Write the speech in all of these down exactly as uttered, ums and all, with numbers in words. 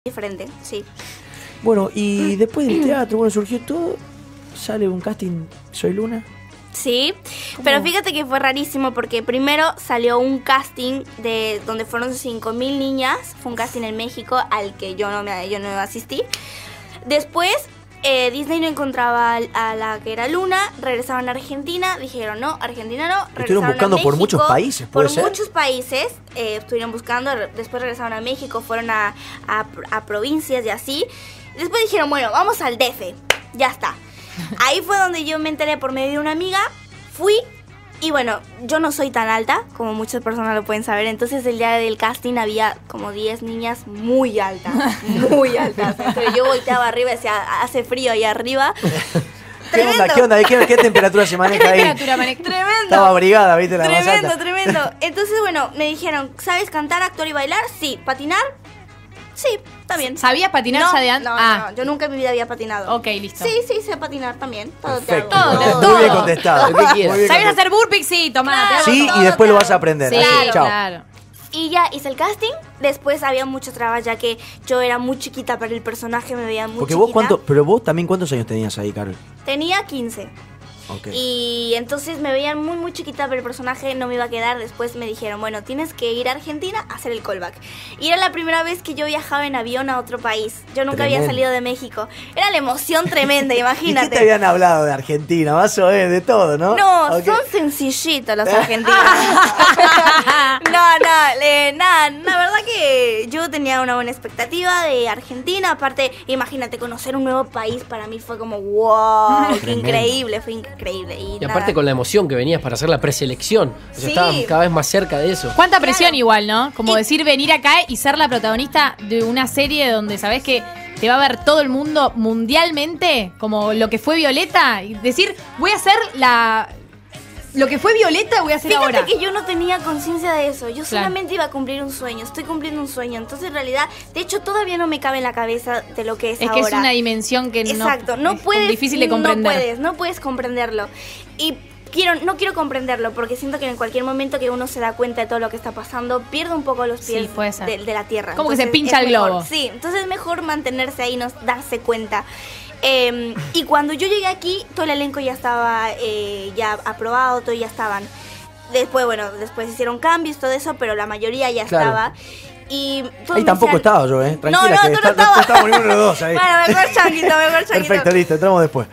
diferente, sí. Bueno, y después del teatro, bueno, surgió todo, sale un casting Soy Luna. Sí, ¿Cómo? Pero fíjate que fue rarísimo porque primero salió un casting de donde fueron cinco mil niñas, fue un casting en México al que yo no me yo no asistí. Después eh, Disney no encontraba a la que era Luna, regresaban a Argentina, dijeron no, Argentina no, regresaron Estuvieron buscando a México, por muchos países, ¿puede por ser? muchos países eh, estuvieron buscando, después regresaron a México, fueron a, a, a provincias y así. Después dijeron, bueno, vamos al D F, ya está. Ahí fue donde yo me enteré por medio de una amiga, fui y bueno, yo no soy tan alta, como muchas personas lo pueden saber, entonces el día del casting había como diez niñas muy altas, muy altas. Entonces yo volteaba arriba y decía, hace frío ahí arriba. ¿Qué onda? ¿Qué onda? ¿Qué, qué temperatura se maneja ahí? Temperatura maneja. Tremendo. Estaba abrigada, ¿viste? La más Tremendo, alta. tremendo. Entonces bueno, me dijeron, ¿sabes cantar, actuar y bailar? Sí. ¿Patinar? Sí, está bien. ¿Sabías patinar No, ya de antes? no, ah, no, yo nunca en mi vida había patinado. ok, listo. Sí, sí, sé patinar también. Todo te Perfecto. hago. Todo, Muy todo. bien contestado. Lo que quieras. Muy bien ¿Sabes contestado. hacer burpees? Sí, tomá. Claro. te hago Sí, todo. y después lo vas a todo. aprender. Sí, Así, chao. claro. Y ya hice el casting. Después había muchas trabas ya que yo era muy chiquita para el personaje, me veía muy Porque chiquita. vos, ¿cuánto, pero vos también, ¿cuántos años tenías ahí, Carol? Tenía quince. Ok. Y entonces me veían muy muy chiquita, pero el personaje no me iba a quedar. Después me dijeron, bueno, tienes que ir a Argentina a hacer el callback. Y era la primera vez que yo viajaba en avión a otro país. Yo nunca Tremendo. había salido de México. Era la emoción tremenda, ¿Y imagínate. qué te habían hablado de Argentina? Vas a ver de todo, ¿no? No, Ok. son sencillitos los argentinos. no, no, eh, nada, la verdad que yo tenía una buena expectativa de Argentina. Aparte, imagínate, conocer un nuevo país para mí fue como wow, qué Tremendo. increíble, fue increíble. Y, Y nada. aparte con la emoción que venías para hacer la preselección. O sea, Sí. estabas cada vez más cerca de eso. Cuánta presión Claro. igual, ¿no? Como Y- decir venir acá y ser la protagonista de una serie donde sabés que te va a ver todo el mundo mundialmente, como lo que fue Violeta, y decir, voy a hacer la... Lo que fue Violeta voy a hacer Fíjate ahora. que yo no tenía conciencia de eso. Yo Claro. solamente iba a cumplir un sueño. Estoy cumpliendo un sueño. Entonces, en realidad, de hecho, todavía no me cabe en la cabeza de lo que es, Es ahora. que es una dimensión que Exacto. no, No es puedes. difícil de comprender. No puedes, no puedes comprenderlo. Y quiero, no quiero comprenderlo porque siento que en cualquier momento que uno se da cuenta de todo lo que está pasando, pierde un poco los Sí, pies puede ser. de, de la tierra. Como que se Entonces, pincha es el mejor. globo. Sí, entonces es mejor mantenerse ahí y no darse cuenta. Eh, y cuando yo llegué aquí, todo el elenco ya estaba eh, ya aprobado, todo ya estaban. Después, bueno, después hicieron cambios, todo eso, pero la mayoría ya Claro. estaba. Y todos Ahí me tampoco decían- estaba yo, ¿eh? Tranquila, no, no, que tú está- no estabas. no estábamos ninguno de los dos ahí. Bueno, mejor changuito, mejor changuito. Perfecto, listo, entramos después.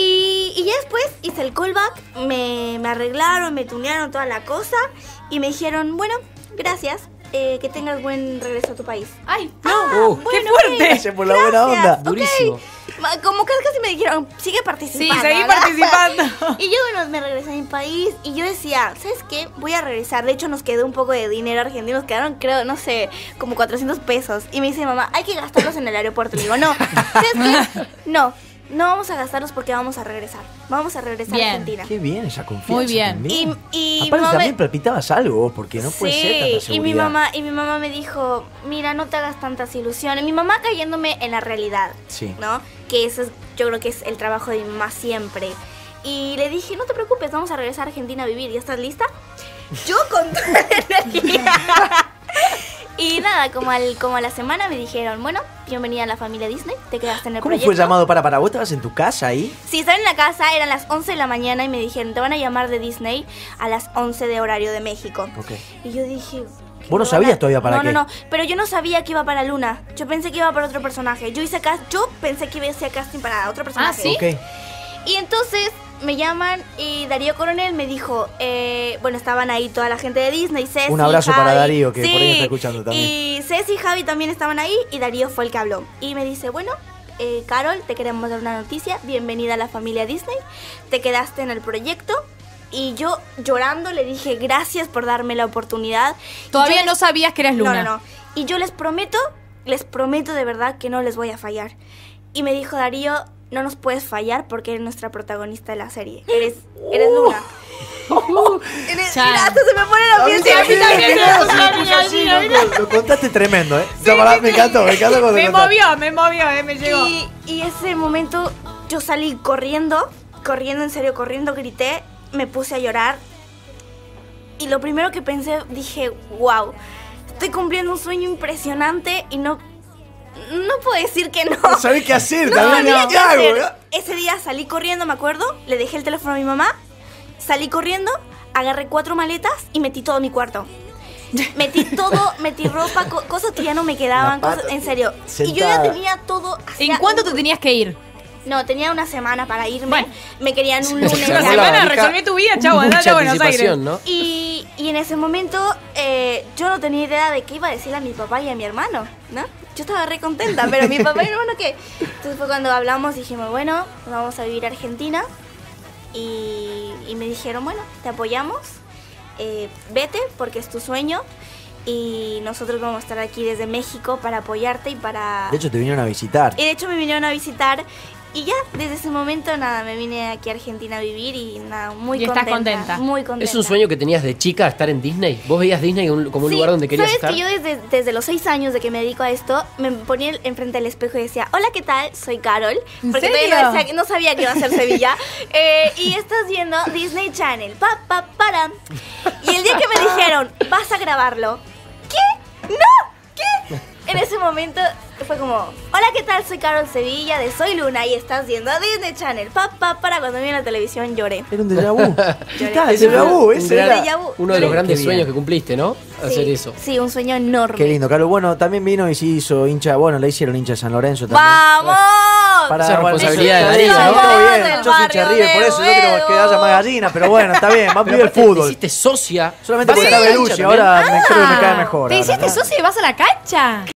Y, y ya después hice el callback, me, me arreglaron, me tunearon toda la cosa y me dijeron, bueno, gracias, eh, que tengas buen regreso a tu país. Ay, Ah, Uh, ¡qué fuerte! Gracias por la buena Gracias, onda. ok. Durísimo. Ma- Como casi casi me dijeron, sigue participando. Sí, seguí ¿verdad? participando. Y yo, bueno, me regresé a mi país y yo decía, ¿sabes qué? Voy a regresar. De hecho, nos quedó un poco de dinero argentino. Nos quedaron, creo, no sé, como cuatrocientos pesos. Y me dice mamá, hay que gastarlos en el aeropuerto. Le digo, no. ¿Sabes qué? No, no vamos a gastarlos porque vamos a regresar. Vamos a regresar Bien. a Argentina. Qué bien esa confianza. Muy bien. también. Y, y mi Aparte mamá- también palpitabas algo vos, porque no puede sí, ser tanta y seguridad. mi mamá y mi mamá me dijo, mira, no te hagas tantas ilusiones. Mi mamá cayéndome en la realidad, Sí. ¿no? Que eso es, yo creo que es el trabajo de mi mamá siempre. Y le dije, no te preocupes, vamos a regresar a Argentina a vivir. ¿Ya estás lista? Yo con toda la energía. Y nada, como, al, como a la semana me dijeron, bueno, bienvenida a la familia Disney, te quedaste en el ¿Cómo proyecto. fue el llamado para para vos? ¿Estabas en tu casa ahí? Sí, estaba en la casa, eran las once de la mañana y me dijeron, te van a llamar de Disney a las once de horario de México. Ok. Y yo dije... ¿qué ¿Vos no me van sabías a- todavía para no, qué? No, no, pero yo no sabía que iba para Luna. Yo pensé que iba para otro personaje. Yo hice cast yo pensé que iba a hacer casting para otro personaje. ¿sí? Ok. Y entonces me llaman y Darío Coronel me dijo, eh, bueno, estaban ahí toda la gente de Disney, Ceci, Un abrazo Javi. para Darío, que Sí, por ahí está escuchando también. Y Ceci y Javi también estaban ahí y Darío fue el que habló. Y me dice, bueno, eh, Carol, te queremos dar una noticia. Bienvenida a la familia Disney. Te quedaste en el proyecto. Y yo llorando le dije, gracias por darme la oportunidad. Y Todavía yo no les- sabías que eras Luna. No, no, no. Y yo les prometo, les prometo de verdad que no les voy a fallar. Y me dijo Darío, no nos puedes fallar porque eres nuestra protagonista de la serie. Eres, eres Luna. Eres- Chan. mira, hasta se me pone la piel. sí, a mí también me puso la Sí, piel así, gallina, loco, Lo contaste tremendo, ¿eh? Ya, pará, me encantó, me encantó cuando Me lo contaste. movió, me movió, eh, me llegó. Y, y ese momento yo salí corriendo, corriendo, en serio, corriendo, grité, me puse a llorar. Y lo primero que pensé, dije, wow, estoy cumpliendo un sueño impresionante y no No puedo decir que no. No sabés qué hacer No también. sabía ¿Qué qué hago? hacer. ¿No? Ese día salí corriendo, me acuerdo. Le dejé el teléfono a mi mamá. Salí corriendo, agarré cuatro maletas y metí todo en mi cuarto. Metí todo, metí ropa, co- cosas que ya no me quedaban, La pata cosas, en serio. Y yo sentada. ya tenía todo. ¿En hacía cuánto un- te tenías que ir? No, tenía una semana para irme. Bueno. Me querían un lunes. Se Una armó la semana valija. resolví tu vida, chavo, andate Mucha a Buenos Aires. anticipación, ¿no? Y, y en ese momento eh, yo no tenía idea de qué iba a decirle a mi papá y a mi hermano, ¿no? Yo estaba re contenta, pero mi papá y mi hermano, ¿qué? Entonces fue cuando hablamos, dijimos, bueno, nos vamos a vivir a Argentina. Y, y me dijeron, bueno, te apoyamos, eh, vete porque es tu sueño. Y nosotros vamos a estar aquí desde México para apoyarte y para... De hecho, te vinieron a visitar. Y de hecho me vinieron a visitar y ya, desde ese momento, nada, me vine aquí a Argentina a vivir y nada, muy Y estás contenta. contenta. Muy contenta. ¿Es un sueño que tenías de chica estar en Disney? ¿Vos veías Disney como un, como un Sí, lugar donde querías ¿sabes estar? que yo desde, desde los seis años de que me dedico a esto, me ponía enfrente del espejo y decía, hola, ¿qué tal? Soy Carol. ¿En Porque serio? todavía no, decía- no sabía que iba a ser Sevilla. Eh, y estás viendo Disney Channel. Pa, pa, para. Y el día que me dijeron, vas a grabarlo. ¿Qué? ¡No! ¿Qué? En ese momento fue como, hola, ¿qué tal? Soy Carol Sevilla de Soy Luna y estás viendo Disney Channel. Pa, pa, para. Cuando vi en la televisión lloré. Era un déjà vu. ¿Qué Lloré. tal? Déjà vu, Un ese gran- era. Déjà vu. Uno de los Qué grandes bien. sueños que cumpliste, ¿no? Hacer Sí, eso. Sí, un sueño enorme. Qué lindo, Carlos. Bueno, también vino y se hizo hincha. Bueno, le hicieron hincha de San Lorenzo también. ¡Vamos! Esa es bueno, responsabilidad eso- de Darío, eso ¿no? está Del bien. Yo soy hincha de barrio River, por de eso yo quiero que Huevo. haya más gallinas, pero bueno, está bien, más Pero vive el aparte, Te fútbol. hiciste socia. Solamente ¿Vas porque a la está cancha Belushi, también? ahora me creo que me cae mejor. ¿Te ahora, hiciste ¿no? socio y vas a la cancha?